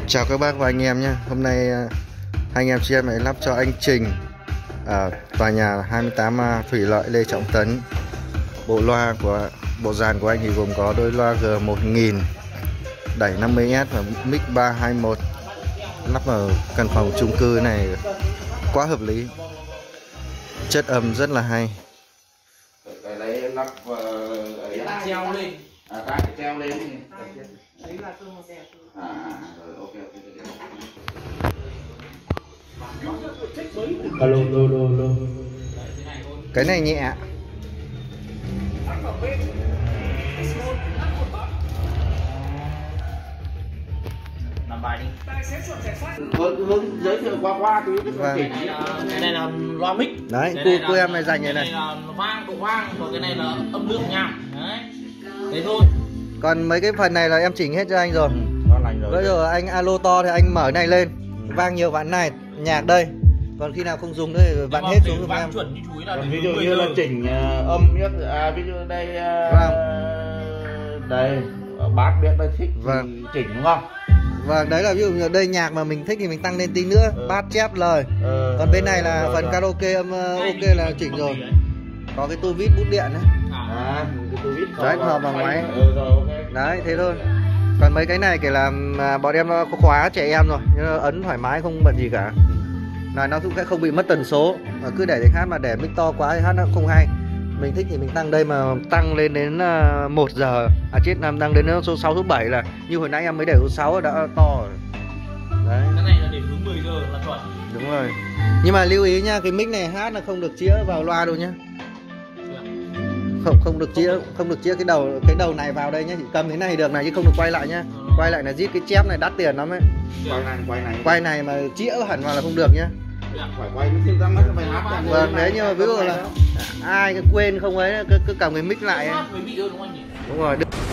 Chào các bác và anh em nhé. Hôm nay hai anh em chị em lại lắp cho anh Trình ở tòa nhà 28A Thủy Lợi Lê Trọng Tấn. Bộ dàn của anh thì gồm có đôi loa G1000 đẩy 50S và mic 321 lắp vào căn phòng chung cư này quá hợp lý. Chất âm rất là hay. Cái lấy lắp treo lên. Cái treo lên. Đấy là cơ một đẹp. Rồi ok. Alo. Cái này nhẹ. Làm bài đi. Hướng giới thiệu qua tí Vâng. Cái này là loa mic. Đấy, cô em này dành cái này này là độ vang, còn cái này là âm lượng nhạc. Đấy. Thế thôi. Còn mấy cái phần này là em chỉnh hết cho anh rồi. ngon lành rồi. Bây giờ anh alo to thì anh mở này lên, vang nhiều vạn này, nhạc đây. Còn khi nào không dùng nữa thì vặn hết xuống giùm em. Chuẩn như chú ý là Còn ví dụ như là chỉnh âm biết ví dụ đây đây bác biết đây thích Vâng. thì chỉnh đúng không? Vâng, đấy là ví dụ như đây nhạc mà mình thích thì mình tăng lên tí nữa, bát chép lời. Còn bên này là phần karaoke âm ok là chỉnh rồi. Có cái tua vít bút điện đấy. Đấy, hợp vào máy. Đấy, thế thôi. Còn mấy cái này kể là bọn em có khóa trẻ em rồi, nhưng ấn thoải mái không bận gì cả. Là nó cũng sẽ không bị mất tần số. Mà cứ để hát mà để mic to quá thì hát nó không hay. Mình thích thì mình tăng đây, mà tăng lên đến 1 giờ chết làm tăng đến số 6 số 7 là như hồi nãy em mới để số 6 đã to rồi. Đấy. cái này là để hướng 10 giờ là chuẩn. Đúng rồi. Nhưng mà lưu ý nha, cái mic này hát là không được chĩa vào loa đâu nhá. Không được chĩa cái đầu này vào đây nhá, chỉ cầm thế này được này chứ không được quay lại nhá. Quay lại là giết cái chép này đắt tiền lắm ấy. Quay này mà chĩa hẳn vào là không được nhá. Phải quay cái ra mắt phải hát. Vâng, đấy, nhưng mà ví dụ là ai quên không ấy cứ cầm cái mic lại ấy. Đúng Đúng rồi.